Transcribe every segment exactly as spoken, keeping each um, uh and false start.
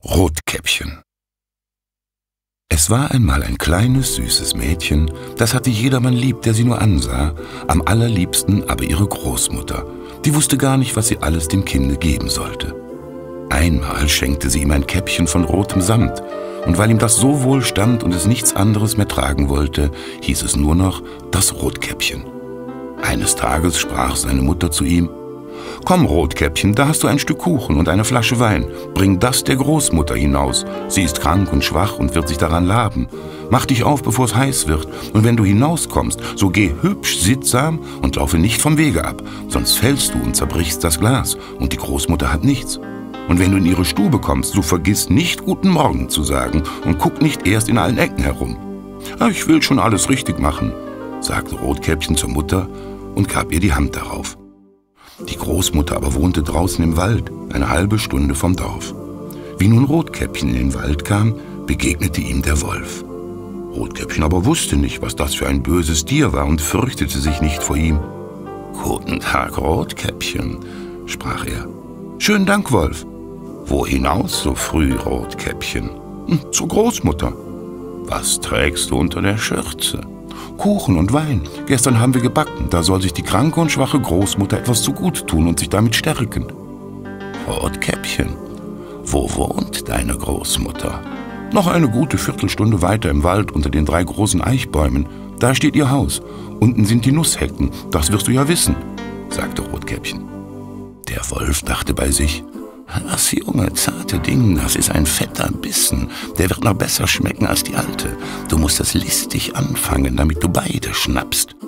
Rotkäppchen. Es war einmal ein kleines, süßes Mädchen, das hatte jedermann lieb, der sie nur ansah, am allerliebsten aber ihre Großmutter. Die wusste gar nicht, was sie alles dem Kinde geben sollte. Einmal schenkte sie ihm ein Käppchen von rotem Samt, und weil ihm das so wohl stand und es nichts anderes mehr tragen wollte, hieß es nur noch das Rotkäppchen. Eines Tages sprach seine Mutter zu ihm: »Komm, Rotkäppchen, da hast du ein Stück Kuchen und eine Flasche Wein. Bring das der Großmutter hinaus. Sie ist krank und schwach und wird sich daran laben. Mach dich auf, bevor es heiß wird. Und wenn du hinauskommst, so geh hübsch sittsam und laufe nicht vom Wege ab, sonst fällst du und zerbrichst das Glas, und die Großmutter hat nichts. Und wenn du in ihre Stube kommst, so vergiss nicht, Guten Morgen zu sagen, und guck nicht erst in allen Ecken herum.« »Ich will schon alles richtig machen«, sagte Rotkäppchen zur Mutter und gab ihr die Hand darauf. Die Großmutter aber wohnte draußen im Wald, eine halbe Stunde vom Dorf. Wie nun Rotkäppchen in den Wald kam, begegnete ihm der Wolf. Rotkäppchen aber wusste nicht, was das für ein böses Tier war, und fürchtete sich nicht vor ihm. »Guten Tag, Rotkäppchen«, sprach er. »Schönen Dank, Wolf.« »Wo hinaus so früh, Rotkäppchen?« »Hm, zur Großmutter.« »Was trägst du unter der Schürze?« »Kuchen und Wein. Gestern haben wir gebacken. Da soll sich die kranke und schwache Großmutter etwas zugute tun und sich damit stärken.« »Rotkäppchen, wo wohnt deine Großmutter?« »Noch eine gute Viertelstunde weiter im Wald unter den drei großen Eichbäumen. Da steht ihr Haus. Unten sind die Nusshecken. Das wirst du ja wissen«, sagte Rotkäppchen. Der Wolf dachte bei sich: »Das junge, zarte Ding, das ist ein fetter Bissen. Der wird noch besser schmecken als die alte. Du musst es listig anfangen, damit du beide schnappst.«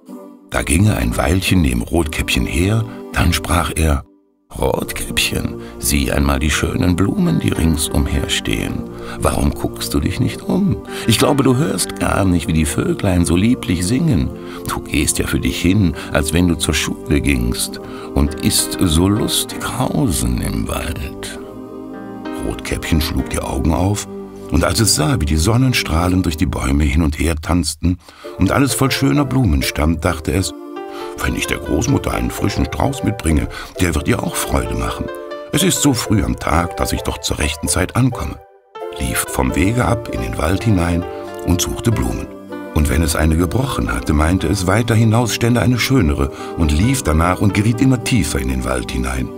Da ging er ein Weilchen neben Rotkäppchen her, dann sprach er: »Rotkäppchen, sieh einmal die schönen Blumen, die ringsumher stehen. Warum guckst du dich nicht um? Ich glaube, du hörst gar nicht, wie die Vöglein so lieblich singen. Du gehst ja für dich hin, als wenn du zur Schule gingst, und isst so lustig Hausen im Wald.« Rotkäppchen schlug die Augen auf, und als es sah, wie die Sonnenstrahlen durch die Bäume hin und her tanzten und alles voll schöner Blumen stand, dachte es: »Wenn ich der Großmutter einen frischen Strauß mitbringe, der wird ihr auch Freude machen. Es ist so früh am Tag, dass ich doch zur rechten Zeit ankomme«, lief vom Wege ab in den Wald hinein und suchte Blumen. Und wenn es eine gebrochen hatte, meinte es, weiter hinaus stände eine schönere, und lief danach und geriet immer tiefer in den Wald hinein.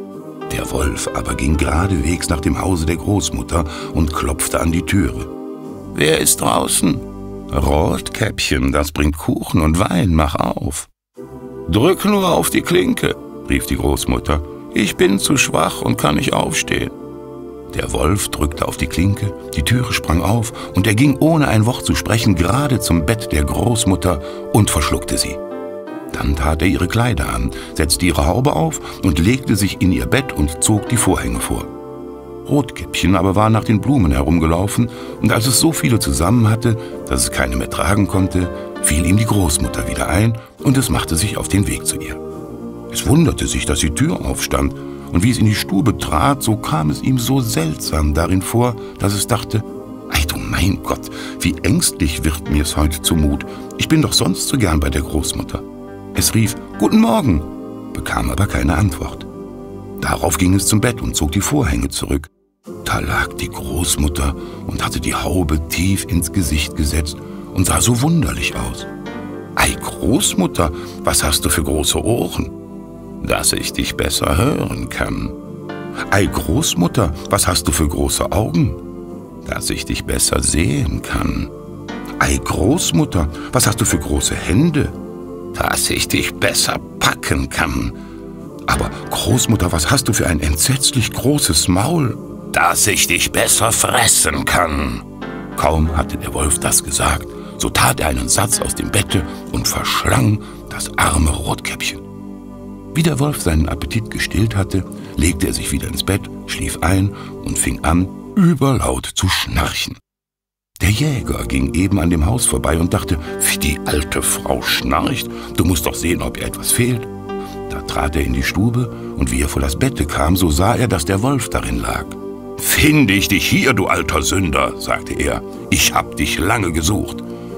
Der Wolf aber ging geradewegs nach dem Hause der Großmutter und klopfte an die Türe. »Wer ist draußen?« »Rotkäppchen, das bringt Kuchen und Wein, mach auf.« »Drück nur auf die Klinke«, rief die Großmutter. »Ich bin zu schwach und kann nicht aufstehen.« Der Wolf drückte auf die Klinke, die Türe sprang auf, und er ging, ohne ein Wort zu sprechen, gerade zum Bett der Großmutter und verschluckte sie. Dann tat er ihre Kleider an, setzte ihre Haube auf und legte sich in ihr Bett und zog die Vorhänge vor. Rotkäppchen aber war nach den Blumen herumgelaufen, und als es so viele zusammen hatte, dass es keine mehr tragen konnte, fiel ihm die Großmutter wieder ein, und es machte sich auf den Weg zu ihr. Es wunderte sich, dass die Tür aufstand, und wie es in die Stube trat, so kam es ihm so seltsam darin vor, dass es dachte: »Ei du mein Gott, wie ängstlich wird mir's heute zumut. Ich bin doch sonst so gern bei der Großmutter.« Es rief: »Guten Morgen«, bekam aber keine Antwort. Darauf ging es zum Bett und zog die Vorhänge zurück. Da lag die Großmutter und hatte die Haube tief ins Gesicht gesetzt und sah so wunderlich aus. »Ei, Großmutter, was hast du für große Ohren?« »Dass ich dich besser hören kann.« »Ei, Großmutter, was hast du für große Augen?« »Dass ich dich besser sehen kann.« »Ei, Großmutter, was hast du für große Hände?« »Dass ich dich besser packen kann.« »Aber, Großmutter, was hast du für ein entsetzlich großes Maul?« »Dass ich dich besser fressen kann.« Kaum hatte der Wolf das gesagt, so tat er einen Satz aus dem Bette und verschlang das arme Rotkäppchen. Wie der Wolf seinen Appetit gestillt hatte, legte er sich wieder ins Bett, schlief ein und fing an, überlaut zu schnarchen. Der Jäger ging eben an dem Haus vorbei und dachte: »Wie die alte Frau schnarcht, du musst doch sehen, ob ihr etwas fehlt.« Da trat er in die Stube, und wie er vor das Bette kam, so sah er, dass der Wolf darin lag. »Finde ich dich hier, du alter Sünder«, sagte er, »ich hab dich lange gesucht.«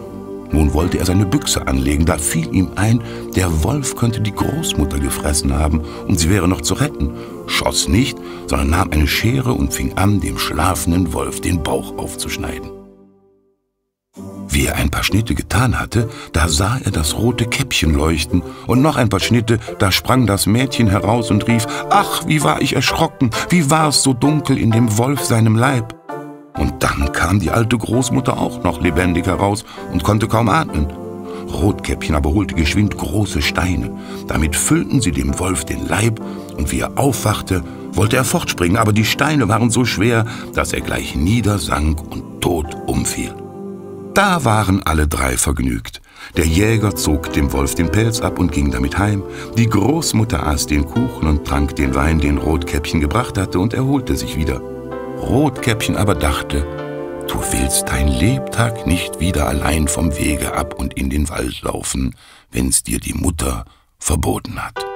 Nun wollte er seine Büchse anlegen, da fiel ihm ein, der Wolf könnte die Großmutter gefressen haben und sie wäre noch zu retten, schoss nicht, sondern nahm eine Schere und fing an, dem schlafenden Wolf den Bauch aufzuschneiden. Wie er ein paar Schnitte getan hatte, da sah er das rote Käppchen leuchten, und noch ein paar Schnitte, da sprang das Mädchen heraus und rief: »Ach, wie war ich erschrocken, wie war es so dunkel in dem Wolf seinem Leib!« Und dann kam die alte Großmutter auch noch lebendig heraus und konnte kaum atmen. Rotkäppchen aber holte geschwind große Steine. Damit füllten sie dem Wolf den Leib, und wie er aufwachte, wollte er fortspringen, aber die Steine waren so schwer, dass er gleich niedersank und tot umfiel. Da waren alle drei vergnügt. Der Jäger zog dem Wolf den Pelz ab und ging damit heim. Die Großmutter aß den Kuchen und trank den Wein, den Rotkäppchen gebracht hatte, und erholte sich wieder. Rotkäppchen aber dachte: »Du willst dein Lebtag nicht wieder allein vom Wege ab und in den Wald laufen, wenn's dir die Mutter verboten hat.«